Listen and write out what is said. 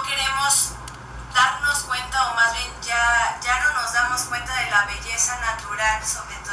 queremos darnos cuenta, o más bien ya no nos damos cuenta de la belleza natural, sobre